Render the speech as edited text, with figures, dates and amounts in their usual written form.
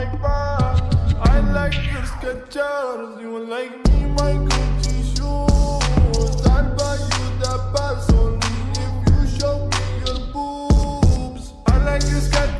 I like your Skechers, you like me, my Gucci.